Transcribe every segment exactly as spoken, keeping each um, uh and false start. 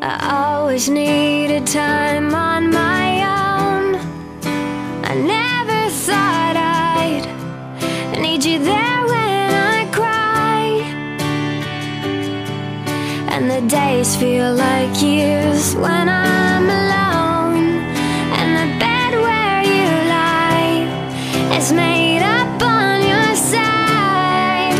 I always needed time on my own. I never thought I'd need you there when I cry, and the days feel like years when I'm alone, and the bed where you lie is made up on your side.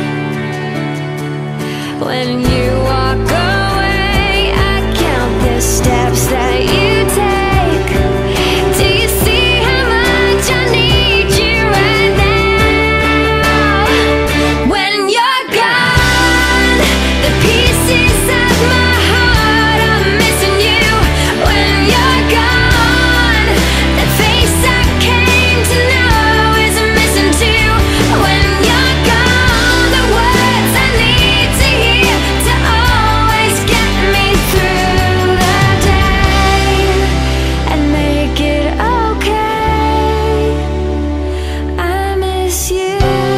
When you walk away, I count the steps that you take. Do you see how much I need you right now? When you're gone, the pieces of my heart are missing you. When you're gone, the face I came to know is missing too. When you're gone, the words I need to hear to always get me through the day and make it okay. I miss you.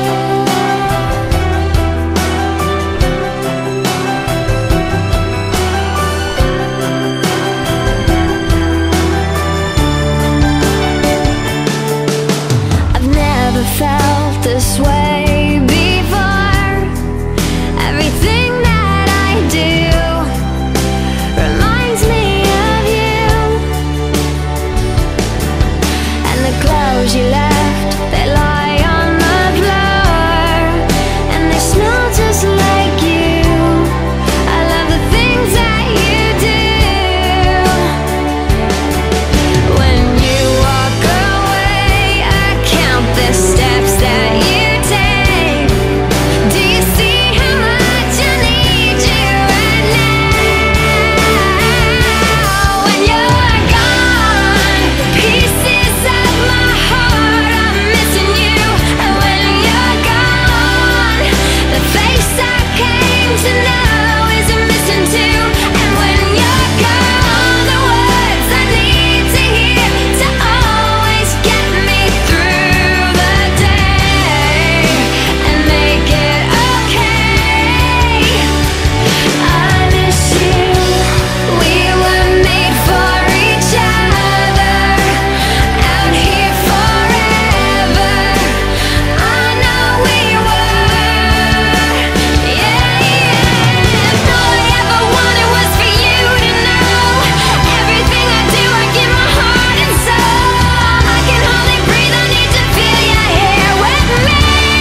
I've never felt this way before. Everything that I do reminds me of you, and the clothes you left, they lie on the floor, and they smell just like you. I love the things that you do. When you walk away, I count the steps that you take. Do you see how much I need you right now? When you're gone, pieces of my heart are missing you. And when you're gone, the face I came to know is missing too. And when you're gone, the words I need to hear to always get me through the day and make it okay. I miss you. We were made for each other, out here forever. I know we were. Yeah, yeah. All I ever wanted was for you to know everything I do, I give my heart and soul. I can hardly breathe, I need to feel you here with me.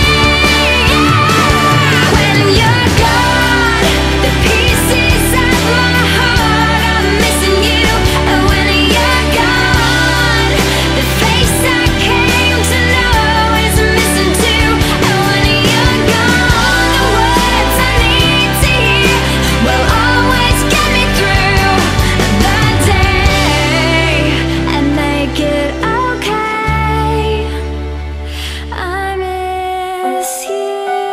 When you're gone, the pieces of my heart are missing you. And when you're gone, the face I came to know is missing too. And when you're gone, the words I need to hear will always get me through the day and make it okay. I miss you.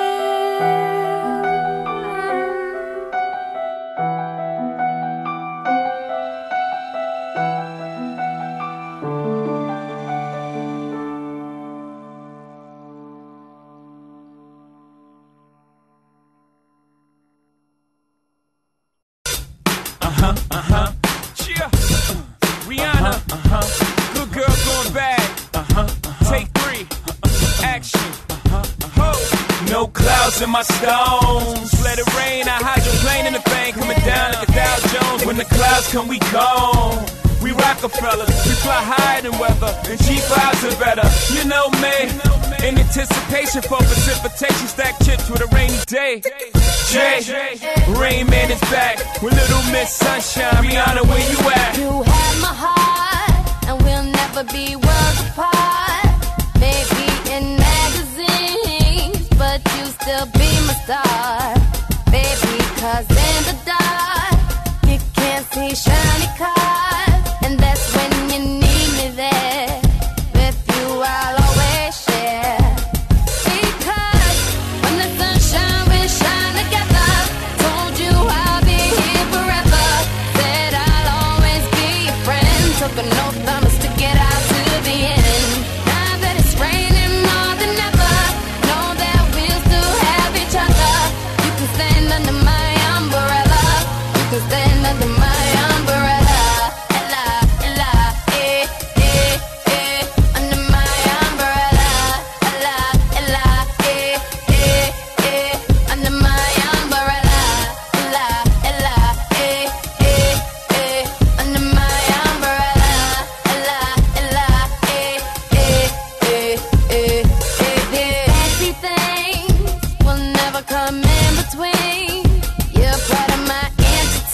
Uh-huh, uh-huh, yeah. Rihanna, uh-huh, good girl going bad. Uh-huh, take three, action. Ho, no clouds in my stones. Let it rain, I hydroplane in the bank, coming down like a Dow Jones. When the clouds come, we gone. We Rockefellers, we fly higher than weather, and G fives are better. You know me, in anticipation for precipitation, stack chips with a rainy day. Jay, Rain Man is back with Little Miss Sunshine. Rihanna, where you at? You have my heart, and we'll never be worlds apart. Maybe in magazines, but you still be my star. Baby, cause in the dark, you can't see shiny cars, and that's when you need me there. With you, I'll always share. Because when the sunshine will shine together, told you I'll be here forever. Said I'll always be your friend. Took an oath, I'ma stick it out to the end. Now that it's raining more than ever, know that we'll still have each other. You can stand under my umbrella. You can stand under my umbrella.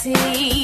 reality.